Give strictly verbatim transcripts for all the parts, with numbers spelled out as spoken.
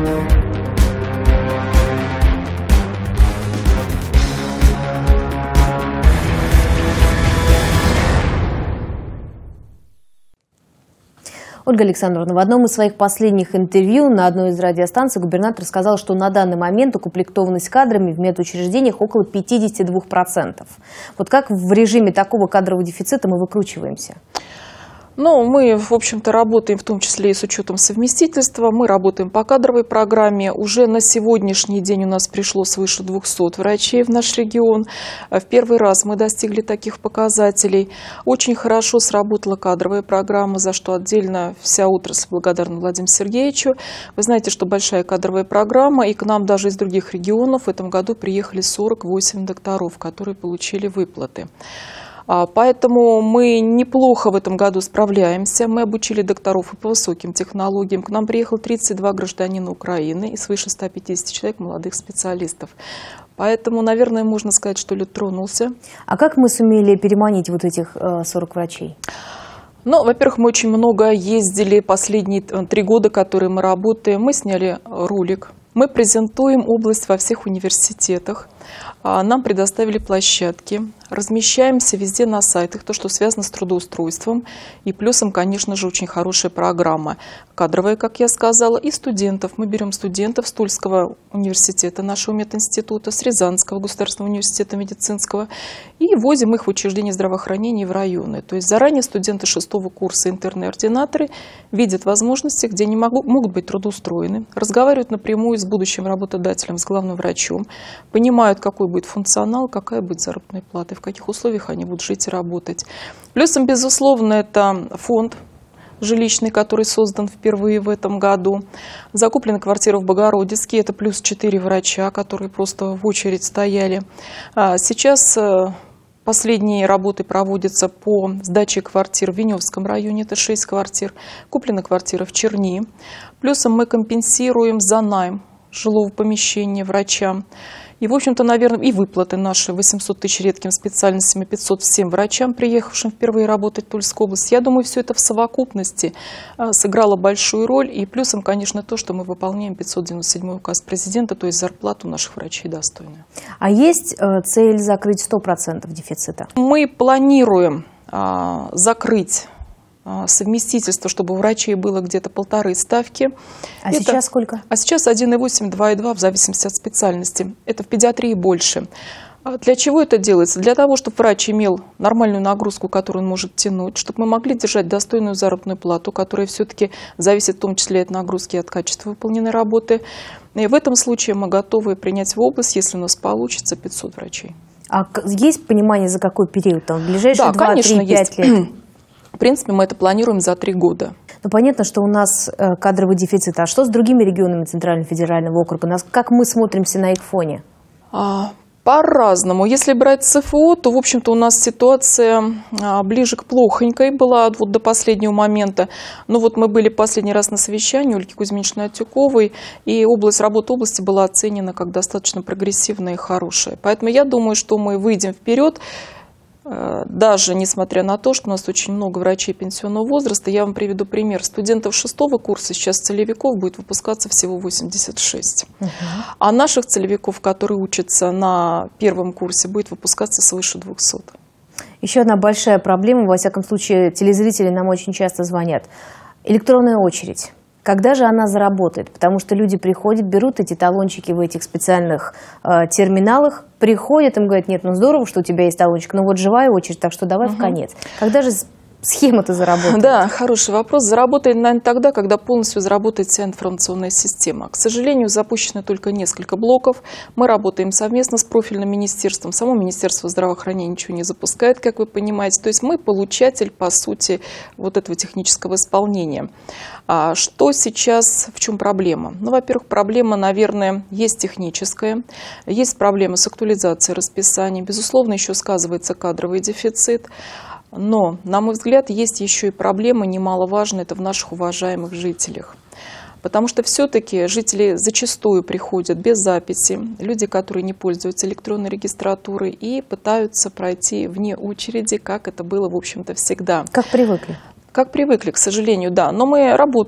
Ольга Александровна, в одном из своих последних интервью на одной из радиостанций губернатор сказал, что на данный момент укомплектованность кадрами в медучреждениях около пятидесяти двух процентов. Вот как в режиме такого кадрового дефицита мы выкручиваемся? Ну, мы, в общем-то, работаем в том числе и с учетом совместительства. Мы работаем по кадровой программе. Уже на сегодняшний день у нас пришло свыше двухсот врачей в наш регион. В первый раз мы достигли таких показателей. Очень хорошо сработала кадровая программа, за что отдельно вся отрасль благодарна Владимиру Сергеевичу. Вы знаете, что большая кадровая программа, и к нам даже из других регионов в этом году приехали сорок восемь докторов, которые получили выплаты. Поэтому мы неплохо в этом году справляемся. Мы обучили докторов и по высоким технологиям. К нам приехало тридцать два гражданина Украины и свыше ста пятидесяти человек молодых специалистов. Поэтому, наверное, можно сказать, что лед тронулся. А как мы сумели переманить вот этих сорок врачей? Ну, во-первых, мы очень много ездили последние три года, которые мы работаем. Мы сняли ролик. Мы презентуем область во всех университетах. Нам предоставили площадки. Размещаемся везде на сайтах, то, что связано с трудоустройством. И плюсом, конечно же, очень хорошая программа. Кадровая, как я сказала, и студентов. Мы берем студентов с Тульского университета, нашего мединститута, с Рязанского государственного университета медицинского. И возим их в учреждения здравоохранения и в районы. То есть заранее студенты шестого курса, интерны, ординаторы видят возможности, где они могут, могут быть трудоустроены, разговаривают напрямую с будущим работодателем, с главным врачом, понимают, какой будет функционал, какая будет заработная плата, в каких условиях они будут жить и работать. Плюсом, безусловно, это фонд жилищный, который создан впервые в этом году. Закуплена квартира в Богородицке, это плюс четыре врача, которые просто в очередь стояли. Сейчас последние работы проводятся по сдаче квартир в Веневском районе, это шесть квартир. Куплена квартира в Черни. Плюсом мы компенсируем за найм жилого помещения врачам. И, в общем-то, наверное, и выплаты наши восемьсот тысяч редким специальностям и пятьсот всем врачам, приехавшим впервые работать в Тульскую область. Я думаю, все это в совокупности сыграло большую роль. И плюсом, конечно, то, что мы выполняем пятьсот девяносто седьмой указ президента, то есть зарплату наших врачей достойную. А есть цель закрыть сто процентов дефицита? Мы планируем а, закрыть совместительство, чтобы у врачей было где-то полторы ставки. А это, сейчас сколько? А сейчас один и восемь, два и два в зависимости от специальности. Это в педиатрии больше. Для чего это делается? Для того, чтобы врач имел нормальную нагрузку, которую он может тянуть, чтобы мы могли держать достойную заработную плату, которая все-таки зависит в том числе от нагрузки и от качества выполненной работы. И в этом случае мы готовы принять в область, если у нас получится, пятьсот врачей. А есть понимание, за какой период? Там, в ближайшие да, два, три, пять лет? В принципе, мы это планируем за три года. Ну, понятно, что у нас э, кадровый дефицит. А что с другими регионами Центрального федерального округа? Нас, как мы смотримся на их фоне? А, по-разному. Если брать ЦФО, то, в общем-то, у нас ситуация а, ближе к плохонькой была вот до последнего момента. Ну вот мы были последний раз на совещании у Ольги Кузьминичны Атюковой, и область, работа области была оценена как достаточно прогрессивная и хорошая. Поэтому я думаю, что мы выйдем вперед. Даже несмотря на то, что у нас очень много врачей пенсионного возраста, я вам приведу пример. Студентов шестого курса сейчас целевиков будет выпускаться всего восемьдесят шесть. Uh-huh. А наших целевиков, которые учатся на первом курсе, будет выпускаться свыше двухсот. Еще одна большая проблема, во всяком случае, телезрители нам очень часто звонят. Электронная очередь. Когда же она заработает? Потому что люди приходят, берут эти талончики в этих специальных э, терминалах, приходят, им говорят, нет, ну здорово, что у тебя есть талончик, но вот живая очередь, так что давай угу. в конец. Когда же схема-то заработает? Да, хороший вопрос. Заработает, наверное, тогда, когда полностью заработает вся информационная система. К сожалению, запущено только несколько блоков. Мы работаем совместно с профильным министерством. Само Министерство здравоохранения ничего не запускает, как вы понимаете. То есть мы получатель, по сути, вот этого технического исполнения. А что сейчас, в чем проблема? Ну, во-первых, проблема, наверное, есть техническая. Есть проблема с актуализацией расписания. Безусловно, еще сказывается кадровый дефицит. Но, на мой взгляд, есть еще и проблема немаловажная, это в наших уважаемых жителях. Потому что все-таки жители зачастую приходят без записи, люди, которые не пользуются электронной регистратурой и пытаются пройти вне очереди, как это было, в общем-то, всегда. Как привыкли. Как привыкли, к сожалению, да. Но мы работаем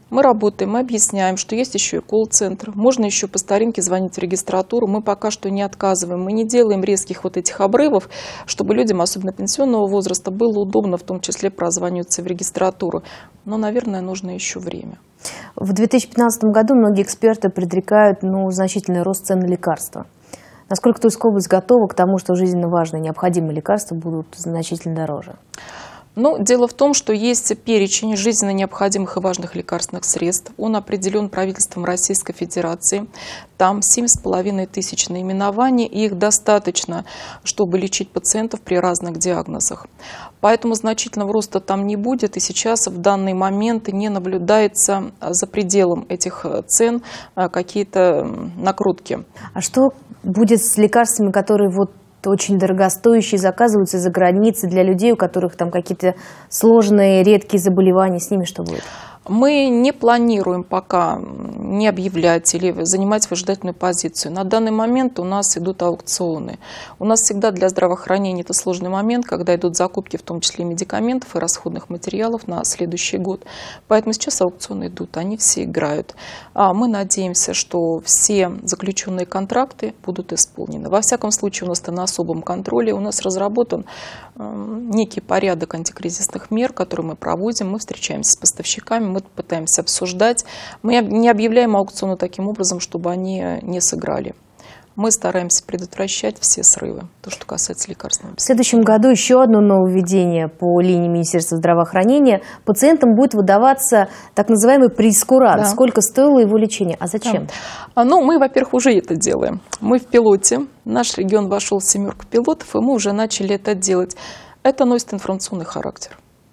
Мы работаем, мы объясняем, что есть еще и колл-центр. Можно еще по старинке звонить в регистратуру. Мы пока что не отказываем. Мы не делаем резких вот этих обрывов, чтобы людям, особенно пенсионного возраста, было удобно, в том числе прозваниваться в регистратуру. Но, наверное, нужно еще время. В две тысячи пятнадцатом году многие эксперты предрекают ну, значительный рост цен на лекарства. Насколько Тульская область готова к тому, что жизненно важные, необходимые лекарства будут значительно дороже? Ну, дело в том, что есть перечень жизненно необходимых и важных лекарственных средств. Он определен правительством Российской Федерации. Там семь с половиной тысяч наименований, и их достаточно, чтобы лечить пациентов при разных диагнозах. Поэтому значительного роста там не будет, и сейчас в данный момент не наблюдается за пределом этих цен какие-то накрутки. А что будет с лекарствами, которые вот очень дорогостоящие, заказываются из-за границы для людей, у которых там какие-то сложные, редкие заболевания, с ними что будет? Мы не планируем пока не объявлять или занимать выжидательную позицию. На данный момент у нас идут аукционы. У нас всегда для здравоохранения это сложный момент, когда идут закупки, в том числе и медикаментов, и расходных материалов на следующий год. Поэтому сейчас аукционы идут, они все играют. А мы надеемся, что все заключенные контракты будут исполнены. Во всяком случае, у нас это на особом контроле. У нас разработан э, некий порядок антикризисных мер, которые мы проводим. Мы встречаемся с поставщиками, мы пытаемся обсуждать. Мы не объявляем аукционы таким образом, чтобы они не сыграли. Мы стараемся предотвращать все срывы, то, что касается лекарственного обеспечения. В следующем году еще одно нововведение по линии Министерства здравоохранения. Пациентам будет выдаваться так называемый прейскурант. Да. Сколько стоило его лечение? А зачем? Да. Ну, мы, во-первых, уже это делаем. Мы в пилоте. Наш регион вошел в семерку пилотов, и мы уже начали это делать. Это носит информационный характер.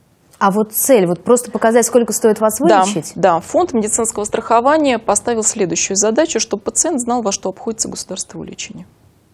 А вот цель, вот просто показать, сколько стоит вас вылечить? Да, да, фонд медицинского страхования поставил следующую задачу, чтобы пациент знал, во что обходится государственное лечение.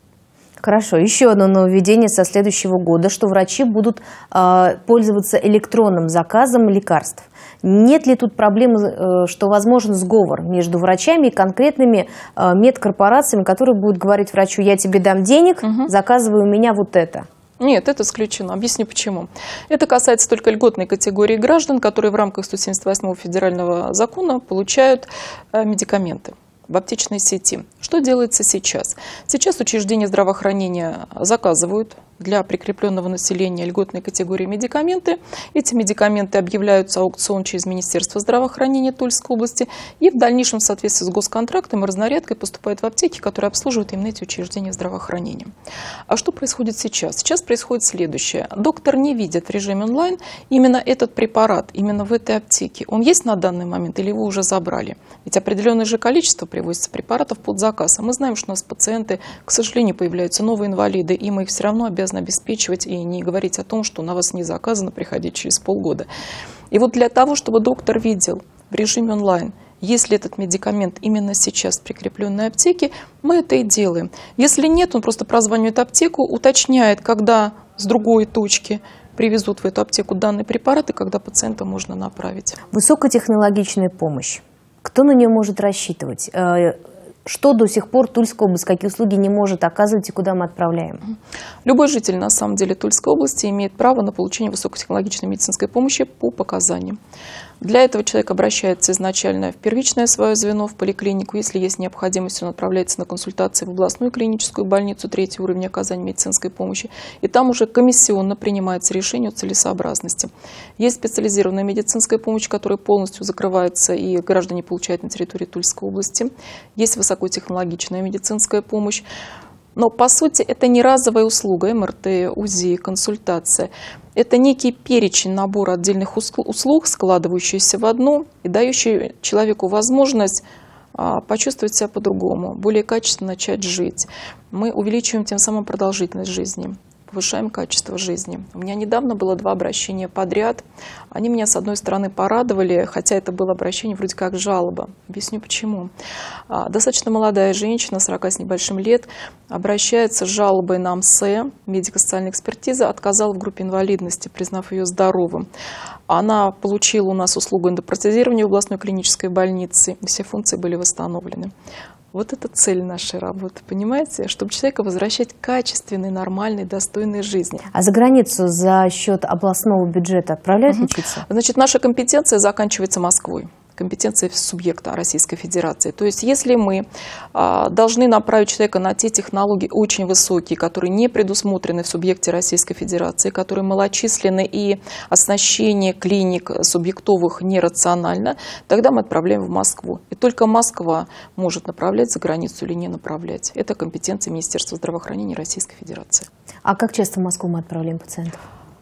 Хорошо. Еще одно нововведение со следующего года, что врачи будут э, пользоваться электронным заказом лекарств. Нет ли тут проблемы, э, что возможен сговор между врачами и конкретными э, медкорпорациями, которые будут говорить врачу: я тебе дам денег, угу. заказывай у меня вот это? Нет, это исключено. Объясню почему. Это касается только льготной категории граждан, которые в рамках сто семьдесят восьмого федерального закона получают медикаменты в аптечной сети. Что делается сейчас? Сейчас учреждения здравоохранения заказывают для прикрепленного населения льготной категории медикаменты. Эти медикаменты объявляются аукцион через Министерство здравоохранения Тульской области, и в дальнейшем в соответствии с госконтрактом и разнарядкой поступают в аптеки, которые обслуживают именно эти учреждения здравоохранения. А что происходит сейчас? Сейчас происходит следующее. Доктор не видит в режиме онлайн именно этот препарат, именно в этой аптеке. Он есть на данный момент или его уже забрали? Ведь определенное же количество привозится препаратов под заказ. А мы знаем, что у нас пациенты, к сожалению, появляются новые инвалиды, и мы их все равно обязаны обеспечивать и не говорить о том, что на вас не заказано, приходить через полгода. И вот для того, чтобы доктор видел в режиме онлайн, если этот медикамент именно сейчас в прикрепленной аптеке, мы это и делаем. Если нет, он просто прозванивает аптеку, уточняет, когда с другой точки привезут в эту аптеку данный препарат и когда пациента можно направить. Высокотехнологичная помощь. Кто на нее может рассчитывать? Что до сих пор Тульская область, какие услуги не может оказывать и куда мы отправляем? Любой житель, на самом деле, Тульской области имеет право на получение высокотехнологичной медицинской помощи по показаниям. Для этого человек обращается изначально в первичное свое звено, в поликлинику. Если есть необходимость, он отправляется на консультации в областную клиническую больницу третьего уровня оказания медицинской помощи. И там уже комиссионно принимается решение о целесообразности. Есть специализированная медицинская помощь, которая полностью закрывается и граждане получают на территории Тульской области. Есть высокотехнологичная медицинская помощь. Но, по сути, это не разовая услуга, эм эр тэ, УЗИ, консультация. Это некий перечень набора отдельных услуг, складывающийся в одну и дающий человеку возможность почувствовать себя по-другому, более качественно начать жить. Мы увеличиваем тем самым продолжительность жизни, повышаем качество жизни. У меня недавно было два обращения подряд. Они меня, с одной стороны, порадовали, хотя это было обращение вроде как жалоба. Объясню почему. Достаточно молодая женщина, сорока с небольшим лет, обращается с жалобой на эм эс э, медико-социальная экспертиза, отказала в группе инвалидности, признав ее здоровым. Она получила у нас услугу эндопротезирования в областной клинической больнице, и все функции были восстановлены. Вот это цель нашей работы, понимаете? Чтобы человека возвращать к качественной, нормальной, достойной жизни. А за границу за счет областного бюджета отправляют угу. лечиться? Значит, наша компетенция заканчивается Москвой. компетенция субъекта Российской Федерации. То есть если мы а, должны направить человека на те технологии очень высокие, которые не предусмотрены в субъекте Российской Федерации, которые малочисленны и оснащение клиник субъектовых нерационально, тогда мы отправляем в Москву. И только Москва может направлять за границу или не направлять. Это компетенция Министерства здравоохранения Российской Федерации. А как часто в Москву мы отправляем пациентов?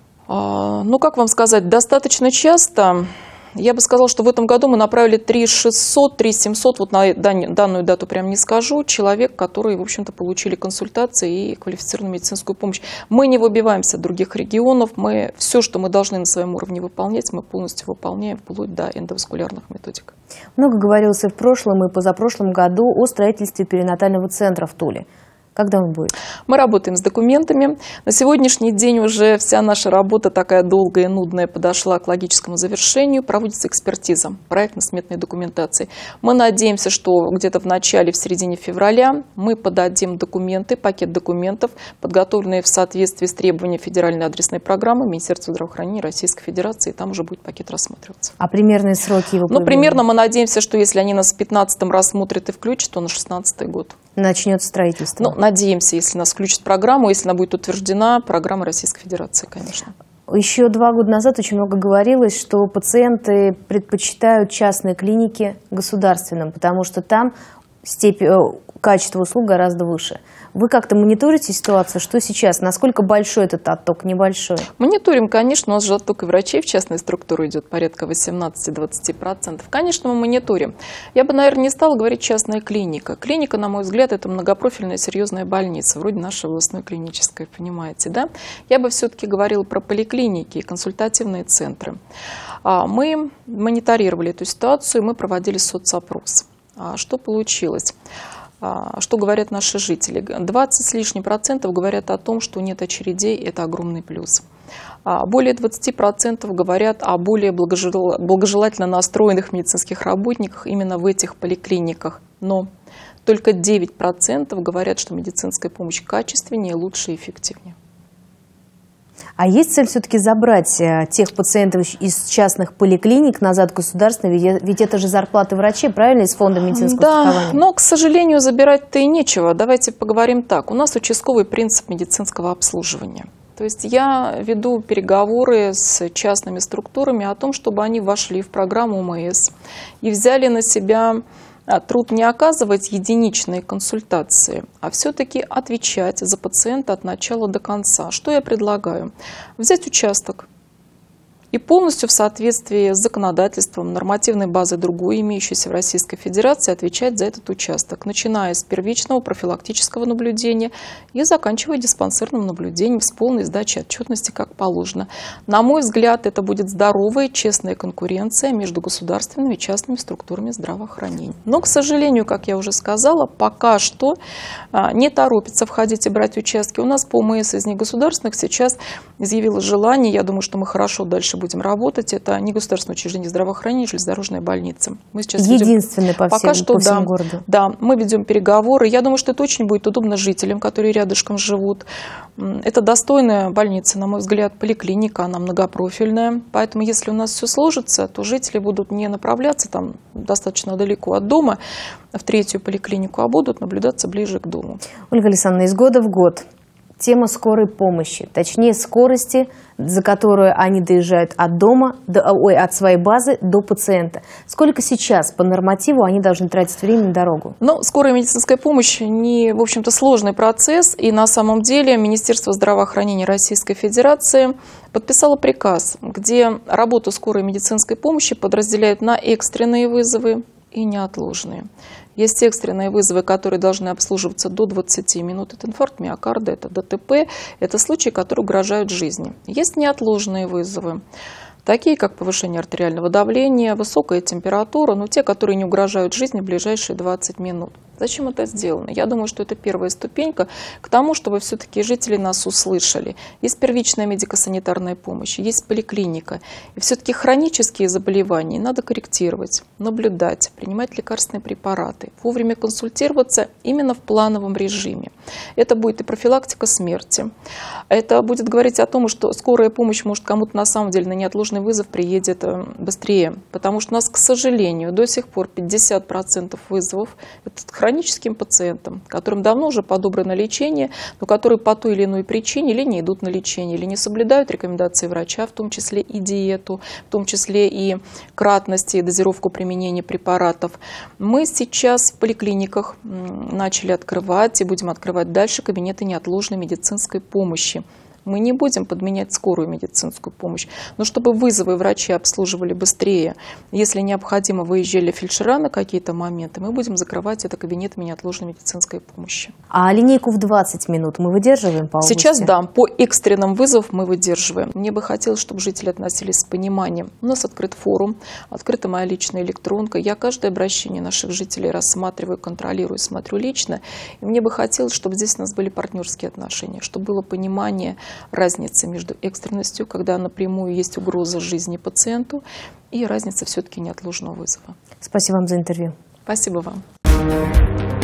А, ну, как вам сказать, достаточно часто. Я бы сказала, что в этом году мы направили три тысячи шестьсот, три тысячи семьсот, вот на данную дату прям не скажу, человек, которые, в общем-то, получили консультации и квалифицированную медицинскую помощь. Мы не выбиваемся от других регионов, мы все, что мы должны на своем уровне выполнять, мы полностью выполняем, вплоть до эндоваскулярных методик. Много говорилось и в прошлом, и позапрошлом году о строительстве перинатального центра в Туле. Когда он будет? Мы работаем с документами. На сегодняшний день уже вся наша работа такая долгая и нудная подошла к логическому завершению. Проводится экспертиза проектно-сметной документации. Мы надеемся, что где-то в начале, в середине февраля мы подадим документы, пакет документов, подготовленные в соответствии с требованиями федеральной адресной программы Министерства здравоохранения Российской Федерации. И там уже будет пакет рассматриваться. А примерные сроки его появления? Ну, примерно мы надеемся, что если они нас в пятнадцатом рассмотрят и включат, то на шестнадцатый год. Начнется строительство? Ну, надеемся, если нас включат программу, если она будет утверждена, программа Российской Федерации, конечно. Еще два года назад очень много говорилось, что пациенты предпочитают частные клиники государственным, потому что там степень, качество услуг гораздо выше. Вы как-то мониторите ситуацию? Что сейчас? Насколько большой этот отток? Небольшой? Мониторим, конечно. У нас же отток и врачей в частную структуру идет порядка восемнадцати-двадцати процентов. Конечно, мы мониторим. Я бы, наверное, не стала говорить частная клиника. Клиника, на мой взгляд, это многопрофильная серьезная больница, вроде нашей областной клинической, понимаете, да? Я бы все-таки говорила про поликлиники и консультативные центры. Мы мониторировали эту ситуацию, мы проводили соцопрос. Что получилось? Что говорят наши жители? двадцать с лишним процентов говорят о том, что нет очередей, это огромный плюс. Более двадцати процентов говорят о более благожелательно настроенных медицинских работниках именно в этих поликлиниках. Но только девять процентов говорят, что медицинская помощь качественнее, лучше и эффективнее. А есть цель все-таки забрать тех пациентов из частных поликлиник назад в государственные? Ведь это же зарплаты врачей, правильно, из фонда медицинского да, страхования? Но, к сожалению, забирать-то и нечего. Давайте поговорим так. У нас участковый принцип медицинского обслуживания. То есть я веду переговоры с частными структурами о том, чтобы они вошли в программу ОМС и взяли на себя труд не оказывать единичные консультации, а все-таки отвечать за пациента от начала до конца. Что я предлагаю? Взять участок и полностью в соответствии с законодательством, нормативной базой другой, имеющейся в Российской Федерации, отвечать за этот участок, начиная с первичного профилактического наблюдения и заканчивая диспансерным наблюдением с полной сдачей отчетности, как положено. На мой взгляд, это будет здоровая, честная конкуренция между государственными и частными структурами здравоохранения. Но, к сожалению, как я уже сказала, пока что не торопится входить и брать участки. У нас по ОМС из негосударственных сейчас изъявило желание, я думаю, что мы хорошо дальше будем работать. Это не государственное учреждение здравоохранения, железнодорожная больница. Мы сейчас единственный ведем, по, пока всем, что, по всему да, городу. Да, мы ведем переговоры. Я думаю, что это очень будет удобно жителям, которые рядышком живут. Это достойная больница, на мой взгляд, поликлиника, она многопрофильная. Поэтому, если у нас все сложится, то жители будут не направляться там достаточно далеко от дома в третью поликлинику, а будут наблюдаться ближе к дому. Ольга Александровна, из года в год тема скорой помощи, точнее скорости, за которую они доезжают от дома, до, ой, от своей базы до пациента. Сколько сейчас по нормативу они должны тратить время на дорогу? Ну, скорая медицинская помощь не, в общем-то, сложный процесс. И на самом деле Министерство здравоохранения Российской Федерации подписало приказ, где работу скорой медицинской помощи подразделяют на экстренные вызовы и неотложные. Есть экстренные вызовы, которые должны обслуживаться до двадцати минут. Это инфаркт миокарда, это ДТП, это случаи, которые угрожают жизни. Есть неотложные вызовы, такие как повышение артериального давления, высокая температура, но те, которые не угрожают жизни в ближайшие двадцать минут. Зачем это сделано? Я думаю, что это первая ступенька к тому, чтобы все-таки жители нас услышали. Есть первичная медико-санитарная помощь, есть поликлиника. И все-таки хронические заболевания надо корректировать, наблюдать, принимать лекарственные препараты, вовремя консультироваться именно в плановом режиме. Это будет и профилактика смерти. Это будет говорить о том, что скорая помощь может кому-то на самом деле на неотложный вызов приедет быстрее. Потому что у нас, к сожалению, до сих пор пятьдесят процентов вызовов это хроническим пациентам, которым давно уже подобрано лечение, но которые по той или иной причине или не идут на лечение, или не соблюдают рекомендации врача, в том числе и диету, в том числе и кратность и дозировку применения препаратов. Мы сейчас в поликлиниках начали открывать и будем открывать дальше кабинеты неотложной медицинской помощи. Мы не будем подменять скорую медицинскую помощь, но чтобы вызовы врачи обслуживали быстрее, если необходимо выезжали фельдшера на какие-то моменты, мы будем закрывать это кабинетами неотложной медицинской помощи. А линейку в двадцать минут мы выдерживаем по области? Сейчас, да, по экстренным вызовам мы выдерживаем. Мне бы хотелось, чтобы жители относились с пониманием. У нас открыт форум, открыта моя личная электронка. Я каждое обращение наших жителей рассматриваю, контролирую, смотрю лично. И мне бы хотелось, чтобы здесь у нас были партнерские отношения, чтобы было понимание разницы между экстренностью, когда напрямую есть угроза жизни пациенту, и разница все-таки неотложного вызова. Спасибо вам за интервью. Спасибо вам.